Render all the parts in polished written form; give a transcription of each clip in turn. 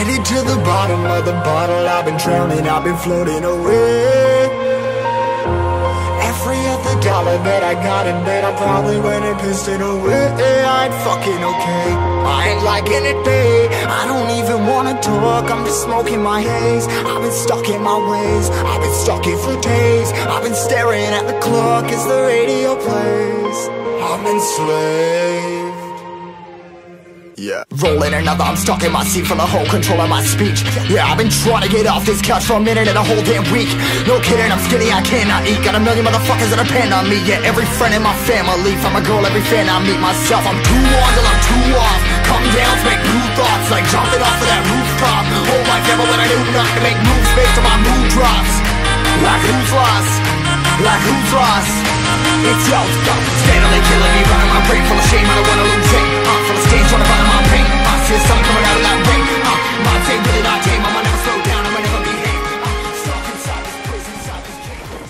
Headed to the bottom of the bottle, I've been drowning, I've been floating away. Every other dollar that I got in bed, I probably went and pissed it away. I ain't fucking okay, I ain't liking it, babe. I don't even wanna talk, I'm just smoking my haze. I've been stuck in my ways, I've been stuck here for days. I've been staring at the clock as the radio plays. I'm enslaved. Yeah. Rolling another, I'm stuck in my seat for the whole control of my speech. Yeah, I've been trying to get off this couch for a minute and a whole damn week. No kidding, I'm skinny, I cannot eat. Got a million motherfuckers that depend on me. Yeah, every friend in my family, from a girl, every fan I meet myself. I'm too on till I'm too off. Come down to make new thoughts, like jumping off of that rooftop. Whole life never when I knew not to make moves based on my mood drops. Like who's lost? Like who's lost? It's yo, steadily killing me, running my brain full of shame. I don't wanna lose it, full of stage, trying to find my pain. I see the sun coming out of that rain. My day really not tame, I'ma never slow down, I'ma never behave. Stuck inside this prison, inside this cage.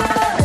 over.